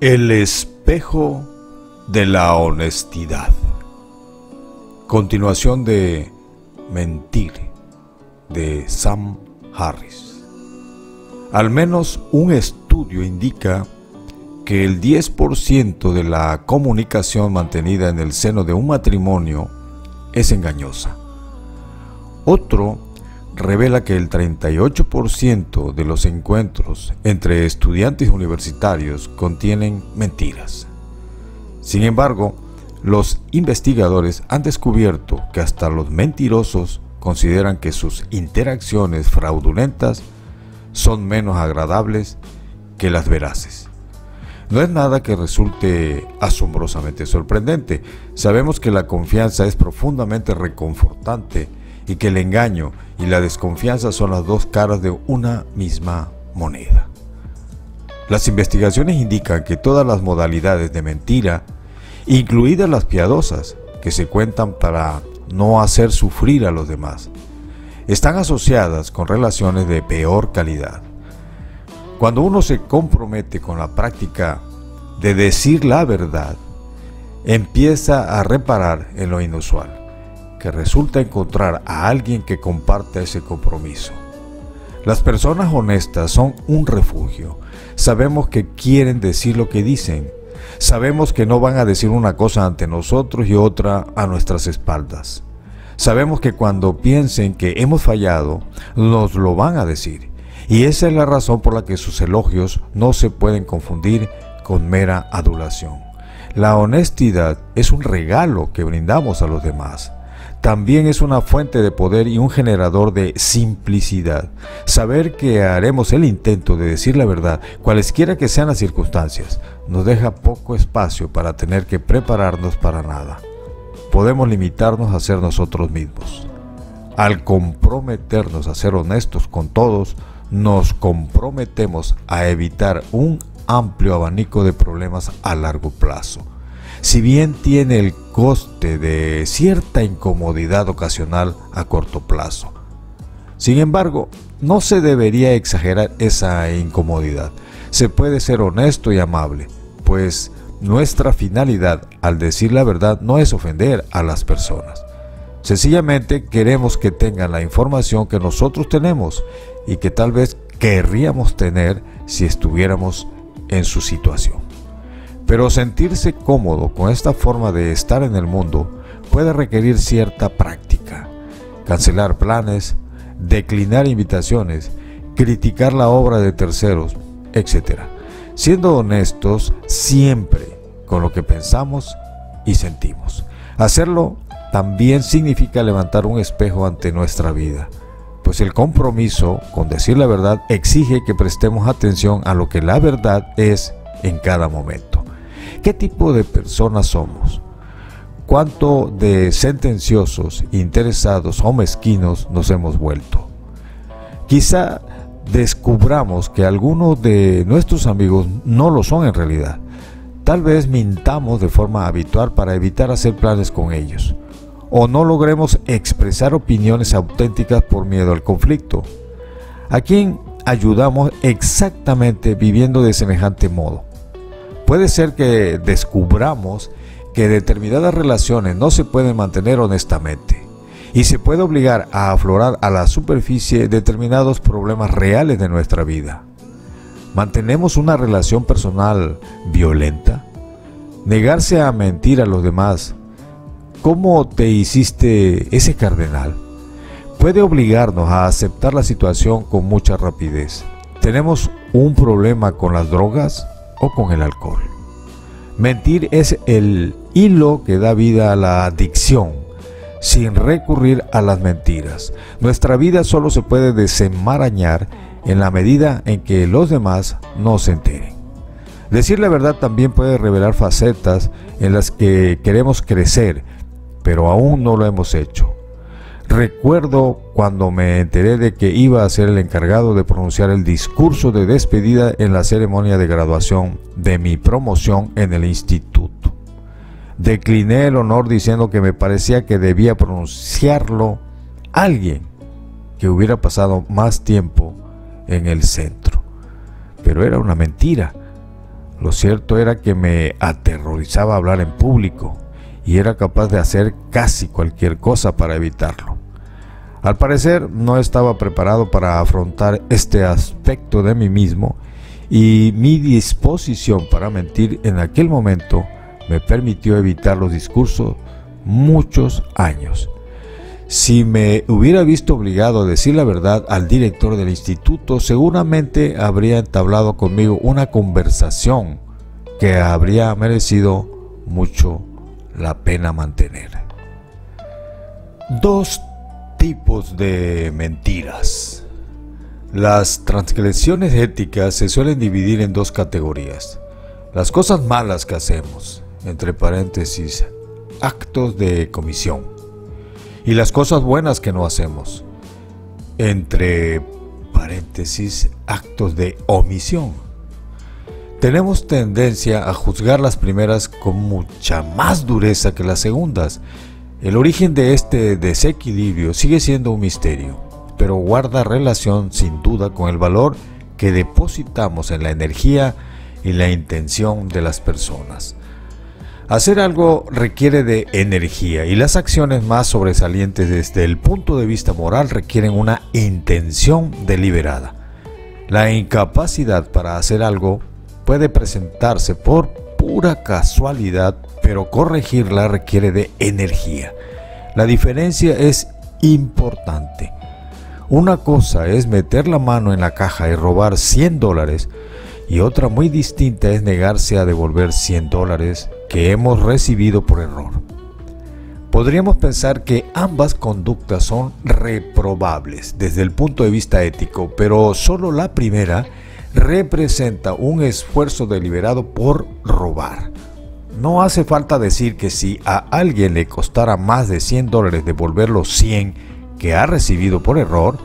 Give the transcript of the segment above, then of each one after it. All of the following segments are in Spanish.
El espejo de la honestidad. Continuación de Mentir, de Sam Harris. Al menos un estudio indica que el 10% de la comunicación mantenida en el seno de un matrimonio es engañosa. Otro revela que el 38% de los encuentros entre estudiantes universitarios contienen mentiras. Sin embargo, los investigadores han descubierto que hasta los mentirosos consideran que sus interacciones fraudulentas son menos agradables que las veraces. No es nada que resulte asombrosamente sorprendente. Sabemos que la confianza es profundamente reconfortante y que el engaño y la desconfianza son las dos caras de una misma moneda. Las investigaciones indican que todas las modalidades de mentira, incluidas las piadosas, que se cuentan para no hacer sufrir a los demás, están asociadas con relaciones de peor calidad. Cuando uno se compromete con la práctica de decir la verdad, empieza a reparar en lo inusual, que resulta encontrar a alguien que comparta ese compromiso. Las personas honestas son un refugio. Sabemos que quieren decir lo que dicen. Sabemos que no van a decir una cosa ante nosotros y otra a nuestras espaldas. Sabemos que cuando piensen que hemos fallado, nos lo van a decir. Y esa es la razón por la que sus elogios no se pueden confundir con mera adulación. La honestidad es un regalo que brindamos a los demás. También es una fuente de poder y un generador de simplicidad. Saber que haremos el intento de decir la verdad, cualesquiera que sean las circunstancias, nos deja poco espacio para tener que prepararnos para nada. Podemos limitarnos a ser nosotros mismos. Al comprometernos a ser honestos con todos, nos comprometemos a evitar un amplio abanico de problemas a largo plazo. Si bien tiene el coste de cierta incomodidad ocasional a corto plazo. Sin embargo, no se debería exagerar esa incomodidad. Se puede ser honesto y amable, pues nuestra finalidad al decir la verdad no es ofender a las personas. Sencillamente queremos que tengan la información que nosotros tenemos y que tal vez querríamos tener si estuviéramos en su situación. Pero sentirse cómodo con esta forma de estar en el mundo puede requerir cierta práctica. Cancelar planes, declinar invitaciones, criticar la obra de terceros, etc. Siendo honestos siempre con lo que pensamos y sentimos. Hacerlo también significa levantar un espejo ante nuestra vida, pues el compromiso con decir la verdad exige que prestemos atención a lo que la verdad es en cada momento. ¿Qué tipo de personas somos? ¿Cuánto de sentenciosos, interesados o mezquinos nos hemos vuelto? Quizá descubramos que algunos de nuestros amigos no lo son en realidad. Tal vez mintamos de forma habitual para evitar hacer planes con ellos. O no logremos expresar opiniones auténticas por miedo al conflicto. ¿A quién ayudamos exactamente viviendo de semejante modo? Puede ser que descubramos que determinadas relaciones no se pueden mantener honestamente y se puede obligar a aflorar a la superficie determinados problemas reales de nuestra vida. ¿Mantenemos una relación personal violenta? ¿Negarse a mentir a los demás? ¿Cómo te hiciste ese cardenal? Puede obligarnos a aceptar la situación con mucha rapidez. ¿Tenemos un problema con las drogas o con el alcohol? Mentir es el hilo que da vida a la adicción, sin recurrir a las mentiras. Nuestra vida solo se puede desenmarañar en la medida en que los demás no se enteren. Decir la verdad también puede revelar facetas en las que queremos crecer, pero aún no lo hemos hecho. Recuerdo cuando me enteré de que iba a ser el encargado de pronunciar el discurso de despedida en la ceremonia de graduación de mi promoción en el instituto. Decliné el honor diciendo que me parecía que debía pronunciarlo alguien que hubiera pasado más tiempo en el centro. Pero era una mentira. Lo cierto era que me aterrorizaba hablar en público y era capaz de hacer casi cualquier cosa para evitarlo. Al parecer no estaba preparado para afrontar este aspecto de mí mismo, y mi disposición para mentir en aquel momento me permitió evitar los discursos muchos años. Si me hubiera visto obligado a decir la verdad al director del instituto, seguramente habría entablado conmigo una conversación que habría merecido mucho la pena mantener. Dos tipos de mentiras. Las transgresiones éticas se suelen dividir en dos categorías: las cosas malas que hacemos, entre paréntesis, actos de comisión, y las cosas buenas que no hacemos, entre paréntesis, actos de omisión. Tenemos tendencia a juzgar las primeras con mucha más dureza que las segundas. El origen de este desequilibrio sigue siendo un misterio, pero guarda relación sin duda con el valor que depositamos en la energía y la intención de las personas. Hacer algo requiere de energía, y las acciones más sobresalientes desde el punto de vista moral requieren una intención deliberada. La incapacidad para hacer algo puede presentarse por pura casualidad, pero corregirla requiere de energía. La diferencia es importante. Una cosa es meter la mano en la caja y robar $100, y otra muy distinta es negarse a devolver $100 que hemos recibido por error. Podríamos pensar que ambas conductas son reprobables desde el punto de vista ético, pero solo la primera representa un esfuerzo deliberado por robar. No hace falta decir que si a alguien le costara más de $100 devolver los 100 que ha recibido por error,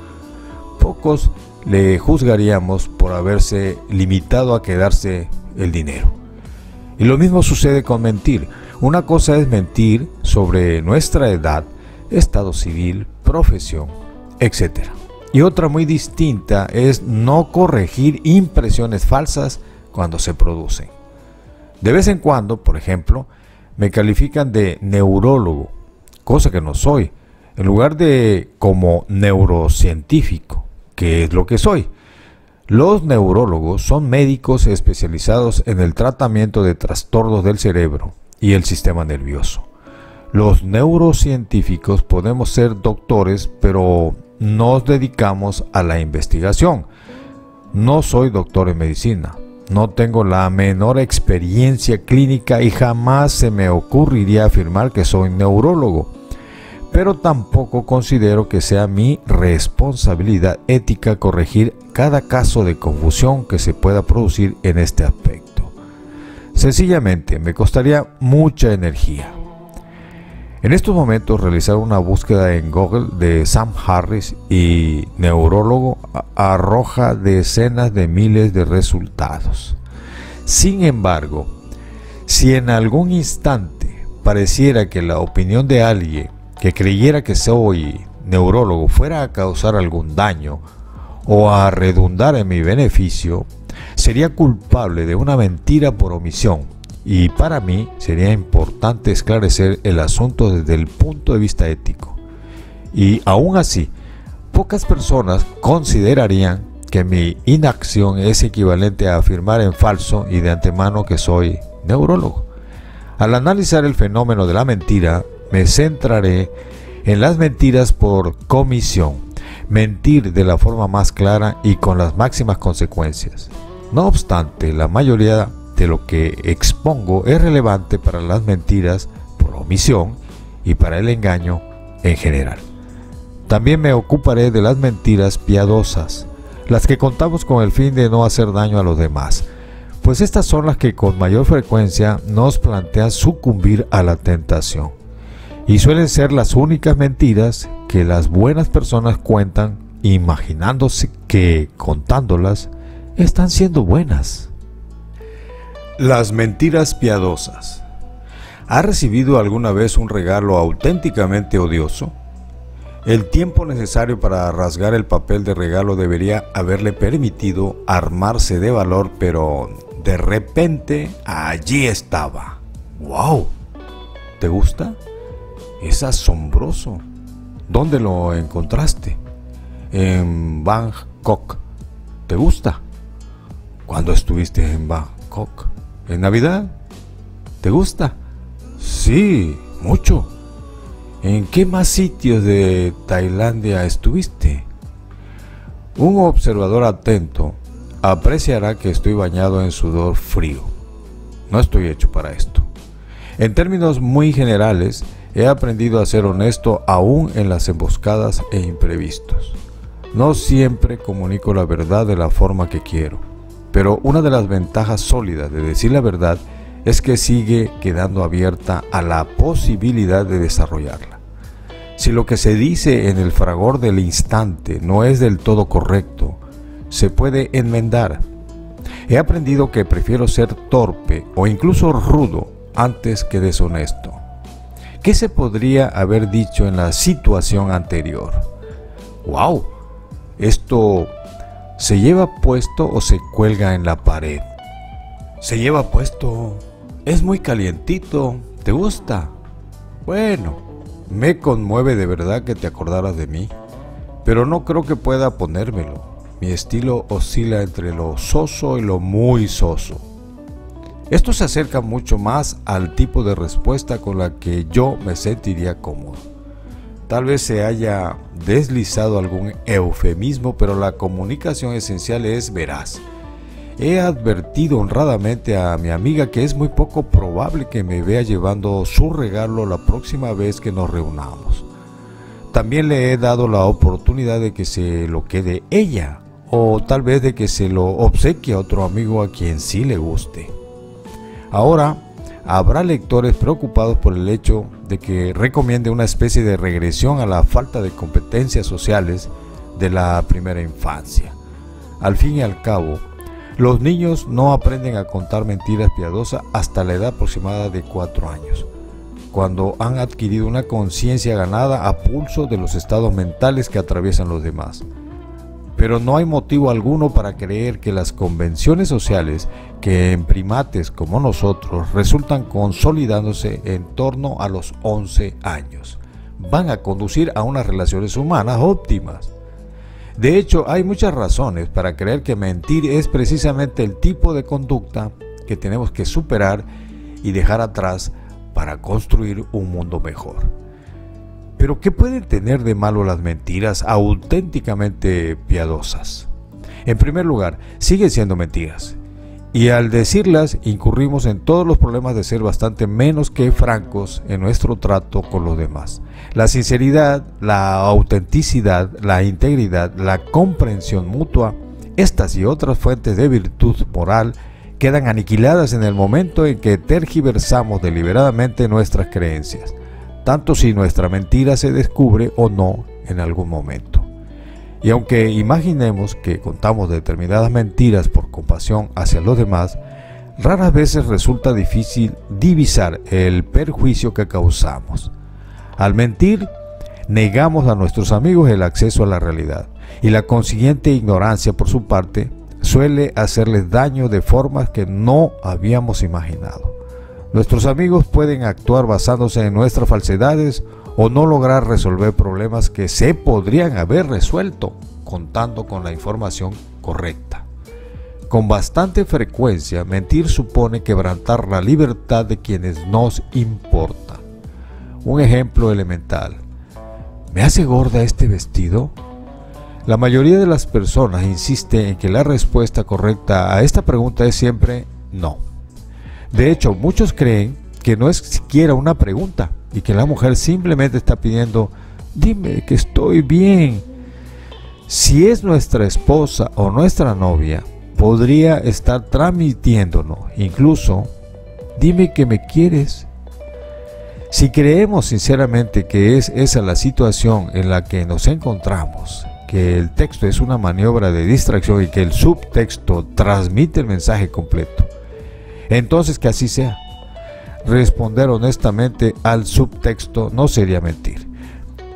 pocos le juzgaríamos por haberse limitado a quedarse el dinero. Y lo mismo sucede con mentir. Una cosa es mentir sobre nuestra edad, estado civil, profesión, etc. Y otra muy distinta es no corregir impresiones falsas cuando se producen. De vez en cuando, por ejemplo, me califican de neurólogo, cosa que no soy, en lugar de como neurocientífico, que es lo que soy. Los neurólogos son médicos especializados en el tratamiento de trastornos del cerebro y el sistema nervioso. Los neurocientíficos podemos ser doctores, pero nos dedicamos a la investigación. No soy doctor en medicina, no tengo la menor experiencia clínica y jamás se me ocurriría afirmar que soy neurólogo, pero tampoco considero que sea mi responsabilidad ética corregir cada caso de confusión que se pueda producir en este aspecto. Sencillamente me costaría mucha energía. En estos momentos realizar una búsqueda en Google de Sam Harris y neurólogo arroja decenas de miles de resultados. Sin embargo, si en algún instante pareciera que la opinión de alguien que creyera que soy neurólogo fuera a causar algún daño o a redundar en mi beneficio, sería culpable de una mentira por omisión, y para mí sería importante esclarecer el asunto desde el punto de vista ético. Y aún así, pocas personas considerarían que mi inacción es equivalente a afirmar en falso y de antemano que soy neurólogo. Al analizar el fenómeno de la mentira, me centraré en las mentiras por comisión, mentir de la forma más clara y con las máximas consecuencias. No obstante, la mayoría de lo que expongo es relevante para las mentiras por omisión y para el engaño en general. También me ocuparé de las mentiras piadosas, las que contamos con el fin de no hacer daño a los demás, pues estas son las que con mayor frecuencia nos plantean sucumbir a la tentación, y suelen ser las únicas mentiras que las buenas personas cuentan, imaginándose que contándolas están siendo buenas. Las mentiras piadosas. ¿Ha recibido alguna vez un regalo auténticamente odioso? El tiempo necesario para rasgar el papel de regalo debería haberle permitido armarse de valor, pero de repente allí estaba. ¡Wow! ¿Te gusta? Es asombroso. ¿Dónde lo encontraste? En Bangkok. ¿Te gusta? ¿Cuándo estuviste en Bangkok? ¿En Navidad? ¿Te gusta? Sí, mucho. ¿En qué más sitios de Tailandia estuviste? Un observador atento apreciará que estoy bañado en sudor frío. No estoy hecho para esto. En términos muy generales, he aprendido a ser honesto aún en las emboscadas e imprevistos. No siempre comunico la verdad de la forma que quiero, pero una de las ventajas sólidas de decir la verdad es que sigue quedando abierta a la posibilidad de desarrollarla. Si lo que se dice en el fragor del instante no es del todo correcto, se puede enmendar. He aprendido que prefiero ser torpe o incluso rudo antes que deshonesto. ¿Qué se podría haber dicho en la situación anterior? ¡Wow! ¿Esto se lleva puesto o se cuelga en la pared? Se lleva puesto. Es muy calientito. ¿Te gusta? Bueno, me conmueve de verdad que te acordaras de mí, pero no creo que pueda ponérmelo. Mi estilo oscila entre lo soso y lo muy soso. Esto se acerca mucho más al tipo de respuesta con la que yo me sentiría cómodo. Tal vez se haya deslizado algún eufemismo, pero la comunicación esencial es veraz. He advertido honradamente a mi amiga que es muy poco probable que me vea llevando su regalo la próxima vez que nos reunamos. También le he dado la oportunidad de que se lo quede ella, o tal vez de que se lo obsequie a otro amigo a quien sí le guste. Ahora, habrá lectores preocupados por el hecho de que recomiende una especie de regresión a la falta de competencias sociales de la primera infancia. Al fin y al cabo, los niños no aprenden a contar mentiras piadosas hasta la edad aproximada de 4 años, cuando han adquirido una conciencia ganada a pulso de los estados mentales que atraviesan los demás. Pero no hay motivo alguno para creer que las convenciones sociales que en primates como nosotros resultan consolidándose en torno a los 11 años van a conducir a unas relaciones humanas óptimas. De hecho, hay muchas razones para creer que mentir es precisamente el tipo de conducta que tenemos que superar y dejar atrás para construir un mundo mejor. Pero ¿qué pueden tener de malo las mentiras auténticamente piadosas? En primer lugar, siguen siendo mentiras. Y al decirlas, incurrimos en todos los problemas de ser bastante menos que francos en nuestro trato con los demás. La sinceridad, la autenticidad, la integridad, la comprensión mutua, estas y otras fuentes de virtud moral quedan aniquiladas en el momento en que tergiversamos deliberadamente nuestras creencias, tanto si nuestra mentira se descubre o no en algún momento. Y aunque imaginemos que contamos determinadas mentiras por compasión hacia los demás, raras veces resulta difícil divisar el perjuicio que causamos. Al mentir, negamos a nuestros amigos el acceso a la realidad, y la consiguiente ignorancia por su parte suele hacerles daño de formas que no habíamos imaginado. Nuestros amigos pueden actuar basándose en nuestras falsedades o no lograr resolver problemas que se podrían haber resuelto contando con la información correcta. Con bastante frecuencia, mentir supone quebrantar la libertad de quienes nos importan. Un ejemplo elemental: ¿me hace gorda este vestido? La mayoría de las personas insiste en que la respuesta correcta a esta pregunta es siempre no. De hecho, muchos creen que no es siquiera una pregunta y que la mujer simplemente está pidiendo: dime que estoy bien. Si es nuestra esposa o nuestra novia, podría estar transmitiéndonos incluso: dime que me quieres. Si creemos sinceramente que es esa la situación en la que nos encontramos, que el texto es una maniobra de distracción y que el subtexto transmite el mensaje completo, entonces que así sea. Responder honestamente al subtexto no sería mentir.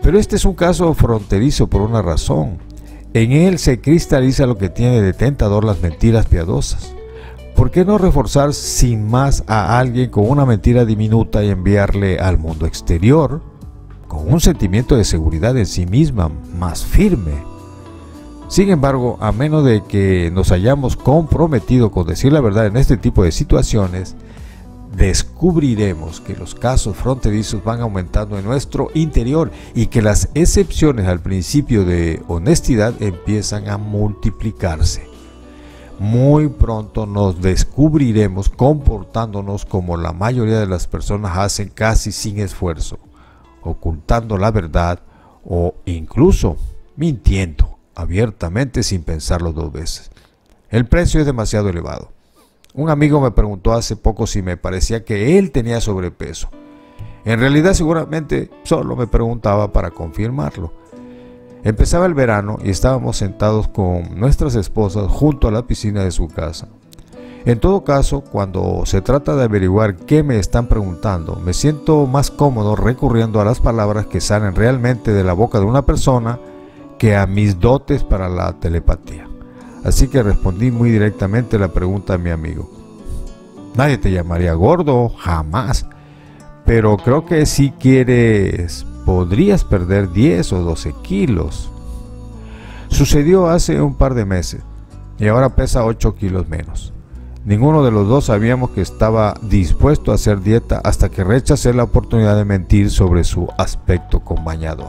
Pero este es un caso fronterizo por una razón. En él se cristaliza lo que tiene de tentador las mentiras piadosas. ¿Por qué no reforzar sin más a alguien con una mentira diminuta y enviarle al mundo exterior con un sentimiento de seguridad en sí misma más firme? Sin embargo, a menos de que nos hayamos comprometido con decir la verdad en este tipo de situaciones, descubriremos que los casos fronterizos van aumentando en nuestro interior y que las excepciones al principio de honestidad empiezan a multiplicarse. Muy pronto nos descubriremos comportándonos como la mayoría de las personas hacen casi sin esfuerzo, ocultando la verdad o incluso mintiendo abiertamente sin pensarlo dos veces. El precio es demasiado elevado. Un amigo me preguntó hace poco si me parecía que él tenía sobrepeso. En realidad seguramente solo me preguntaba para confirmarlo. Empezaba el verano y estábamos sentados con nuestras esposas junto a la piscina de su casa. En todo caso, cuando se trata de averiguar qué me están preguntando, me siento más cómodo recurriendo a las palabras que salen realmente de la boca de una persona que a mis dotes para la telepatía. Así que respondí muy directamente la pregunta a mi amigo. Nadie te llamaría gordo, jamás. Pero creo que si quieres, podrías perder 10 o 12 kilos. Sucedió hace un par de meses y ahora pesa 8 kilos menos. Ninguno de los dos sabíamos que estaba dispuesto a hacer dieta hasta que rechacé la oportunidad de mentir sobre su aspecto con bañador.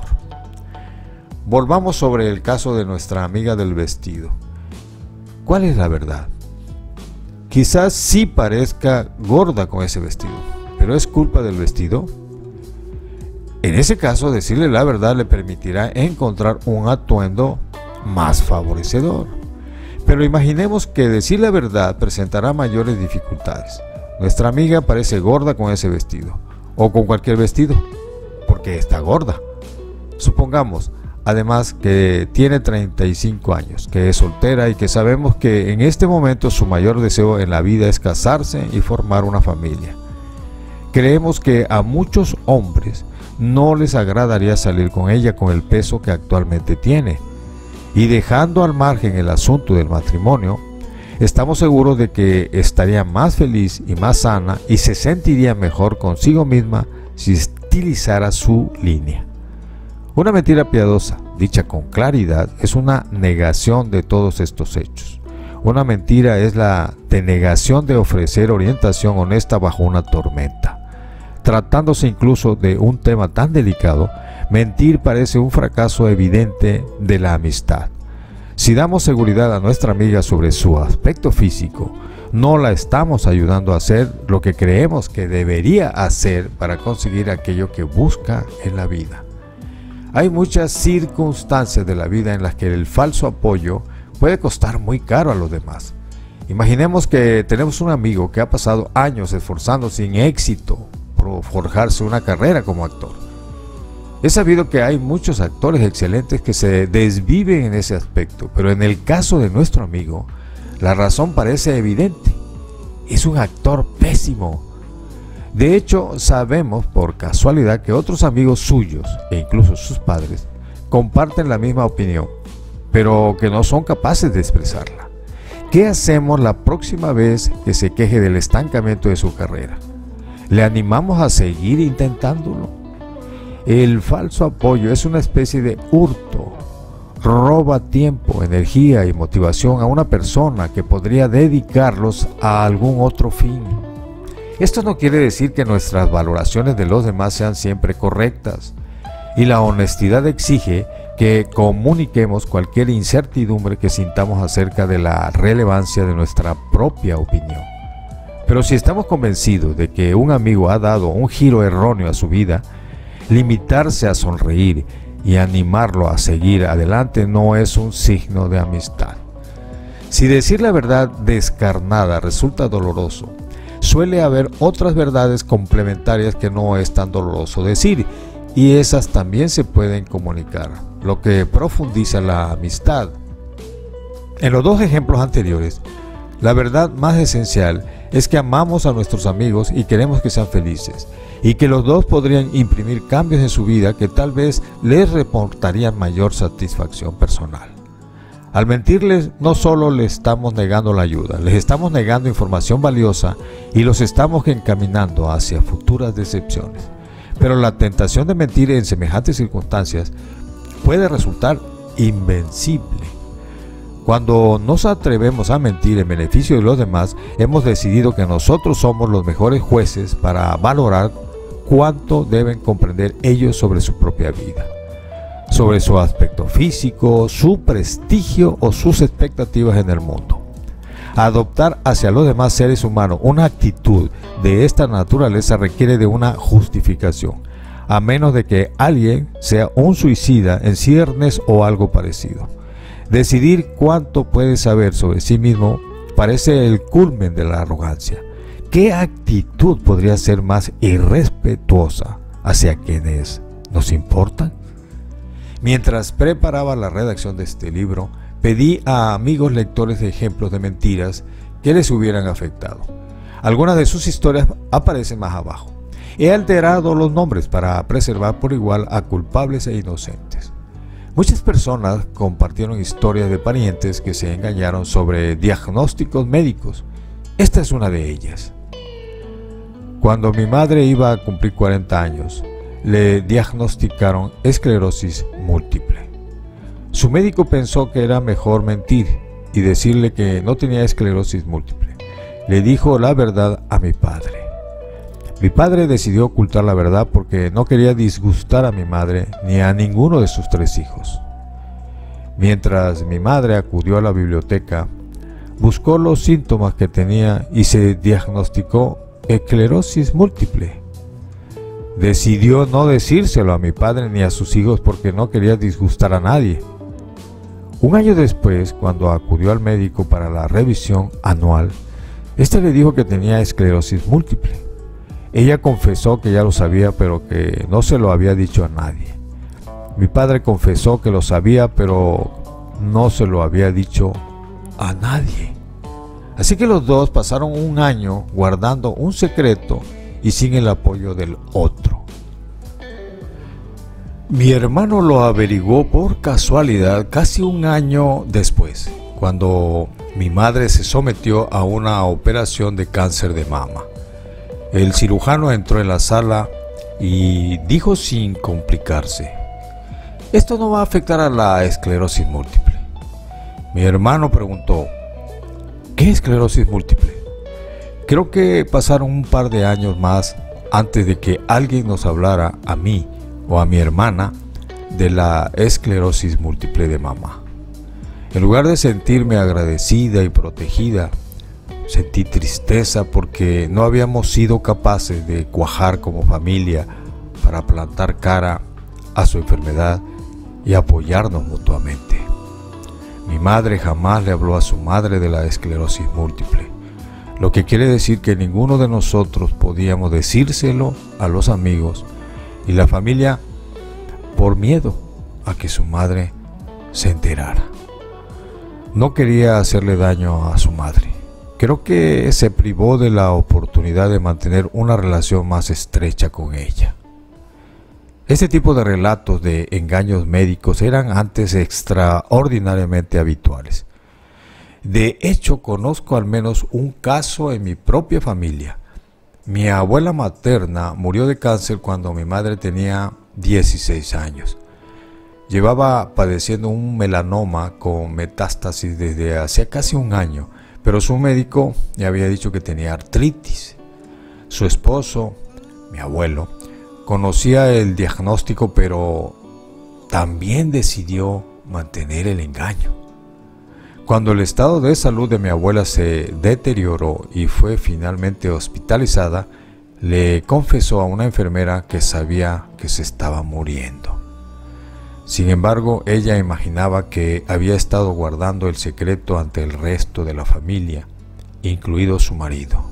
Volvamos sobre el caso de nuestra amiga del vestido. ¿Cuál es la verdad? Quizás sí parezca gorda con ese vestido, pero ¿es culpa del vestido? En ese caso, decirle la verdad le permitirá encontrar un atuendo más favorecedor. Pero imaginemos que decir la verdad presentará mayores dificultades. Nuestra amiga parece gorda con ese vestido, o con cualquier vestido, porque está gorda. Supongamos, además, que tiene 35 años, que es soltera y que sabemos que en este momento su mayor deseo en la vida es casarse y formar una familia. Creemos que a muchos hombres no les agradaría salir con ella con el peso que actualmente tiene. Y dejando al margen el asunto del matrimonio, estamos seguros de que estaría más feliz y más sana y se sentiría mejor consigo misma si estilizara su línea. Una mentira piadosa, dicha con claridad, es una negación de todos estos hechos. Una mentira es la denegación de ofrecer orientación honesta bajo una tormenta. Tratándose incluso de un tema tan delicado, mentir parece un fracaso evidente de la amistad. Si damos seguridad a nuestra amiga sobre su aspecto físico, no la estamos ayudando a hacer lo que creemos que debería hacer para conseguir aquello que busca en la vida. Hay muchas circunstancias de la vida en las que el falso apoyo puede costar muy caro a los demás. Imaginemos que tenemos un amigo que ha pasado años esforzándose sin éxito por forjarse una carrera como actor. Es sabido que hay muchos actores excelentes que se desviven en ese aspecto, pero en el caso de nuestro amigo, la razón parece evidente. Es un actor pésimo. De hecho, sabemos por casualidad que otros amigos suyos, e incluso sus padres, comparten la misma opinión, pero que no son capaces de expresarla. ¿Qué hacemos la próxima vez que se queje del estancamiento de su carrera? ¿Le animamos a seguir intentándolo? El falso apoyo es una especie de hurto. Roba tiempo, energía y motivación a una persona que podría dedicarlos a algún otro fin. Esto no quiere decir que nuestras valoraciones de los demás sean siempre correctas, y la honestidad exige que comuniquemos cualquier incertidumbre que sintamos acerca de la relevancia de nuestra propia opinión. Pero si estamos convencidos de que un amigo ha dado un giro erróneo a su vida, limitarse a sonreír y animarlo a seguir adelante no es un signo de amistad. Si decir la verdad descarnada resulta doloroso, suele haber otras verdades complementarias que no es tan doloroso decir, y esas también se pueden comunicar, lo que profundiza la amistad. En los dos ejemplos anteriores, la verdad más esencial es que amamos a nuestros amigos y queremos que sean felices, y que los dos podrían imprimir cambios en su vida que tal vez les reportarían mayor satisfacción personal. Al mentirles, no solo les estamos negando la ayuda, les estamos negando información valiosa y los estamos encaminando hacia futuras decepciones. Pero la tentación de mentir en semejantes circunstancias puede resultar invencible. Cuando nos atrevemos a mentir en beneficio de los demás, hemos decidido que nosotros somos los mejores jueces para valorar cuánto deben comprender ellos sobre su propia vida, sobre su aspecto físico, su prestigio o sus expectativas en el mundo. Adoptar hacia los demás seres humanos una actitud de esta naturaleza requiere de una justificación, a menos de que alguien sea un suicida en ciernes o algo parecido. Decidir cuánto puede saber sobre sí mismo parece el culmen de la arrogancia. ¿Qué actitud podría ser más irrespetuosa hacia quienes nos importan? Mientras preparaba la redacción de este libro, pedí a amigos lectores de ejemplos de mentiras que les hubieran afectado. Algunas de sus historias aparecen más abajo. He alterado los nombres para preservar por igual a culpables e inocentes. Muchas personas compartieron historias de parientes que se engañaron sobre diagnósticos médicos. Esta es una de ellas. Cuando mi madre iba a cumplir 40 años, le diagnosticaron esclerosis múltiple. Su médico pensó que era mejor mentir y decirle que no tenía esclerosis múltiple. Le dijo la verdad a mi padre. Mi padre decidió ocultar la verdad porque no quería disgustar a mi madre ni a ninguno de sus 3 hijos. Mientras mi madre acudió a la biblioteca, buscó los síntomas que tenía y se diagnosticó esclerosis múltiple. Decidió no decírselo a mi padre ni a sus hijos porque no quería disgustar a nadie. Un año después, cuando acudió al médico para la revisión anual, este le dijo que tenía esclerosis múltiple. Ella confesó que ya lo sabía, pero que no se lo había dicho a nadie. Mi padre confesó que lo sabía, pero no se lo había dicho a nadie. Así que los dos pasaron un año guardando un secreto y sin el apoyo del otro. Mi hermano lo averiguó por casualidad casi un año después, cuando mi madre se sometió a una operación de cáncer de mama. El cirujano entró en la sala y dijo sin complicarse: esto no va a afectar a la esclerosis múltiple. Mi hermano preguntó: ¿qué esclerosis múltiple? Creo que pasaron un par de años más antes de que alguien nos hablara a mí o a mi hermana de la esclerosis múltiple de mamá. En lugar de sentirme agradecida y protegida, sentí tristeza porque no habíamos sido capaces de cuajar como familia para plantar cara a su enfermedad y apoyarnos mutuamente. Mi madre jamás le habló a su madre de la esclerosis múltiple, lo que quiere decir que ninguno de nosotros podíamos decírselo a los amigos y la familia por miedo a que su madre se enterara. No quería hacerle daño a su madre. Creo que se privó de la oportunidad de mantener una relación más estrecha con ella. Este tipo de relatos de engaños médicos eran antes extraordinariamente habituales. De hecho, conozco al menos un caso en mi propia familia. Mi abuela materna murió de cáncer cuando mi madre tenía 16 años. Llevaba padeciendo un melanoma con metástasis desde hacía casi un año, pero su médico le había dicho que tenía artritis. Su esposo, mi abuelo, conocía el diagnóstico, pero también decidió mantener el engaño. Cuando el estado de salud de mi abuela se deterioró y fue finalmente hospitalizada, le confesó a una enfermera que sabía que se estaba muriendo. Sin embargo, ella imaginaba que había estado guardando el secreto ante el resto de la familia, incluido su marido.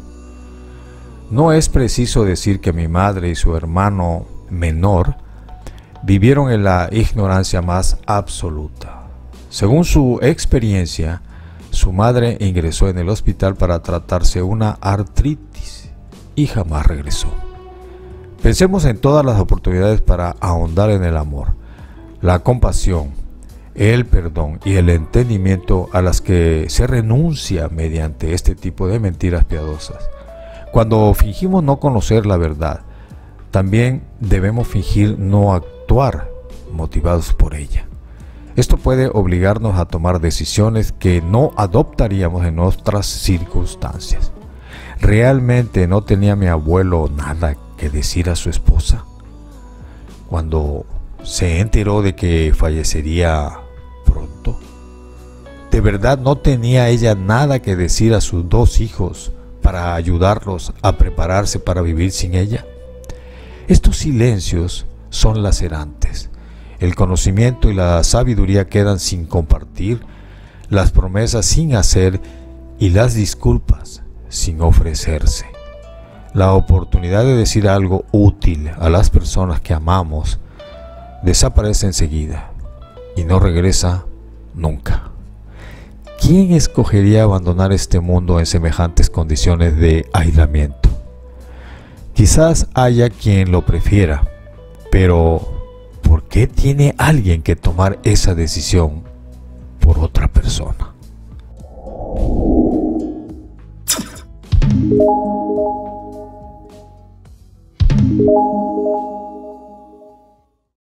No es preciso decir que mi madre y su hermano menor vivieron en la ignorancia más absoluta. Según su experiencia, su madre ingresó en el hospital para tratarse una artritis y jamás regresó. Pensemos en todas las oportunidades para ahondar en el amor, la compasión, el perdón y el entendimiento a las que se renuncia mediante este tipo de mentiras piadosas. Cuando fingimos no conocer la verdad, también debemos fingir no actuar motivados por ella. Esto puede obligarnos a tomar decisiones que no adoptaríamos en otras circunstancias. ¿Realmente no tenía mi abuelo nada que decir a su esposa? Cuando se enteró de que fallecería pronto, ¿de verdad no tenía ella nada que decir a sus 2 hijos para ayudarlos a prepararse para vivir sin ella? Estos silencios son lacerantes. El conocimiento y la sabiduría quedan sin compartir, las promesas sin hacer y las disculpas sin ofrecerse. La oportunidad de decir algo útil a las personas que amamos desaparece enseguida y no regresa nunca. ¿Quién escogería abandonar este mundo en semejantes condiciones de aislamiento? Quizás haya quien lo prefiera, pero ¿por qué tiene alguien que tomar esa decisión por otra persona?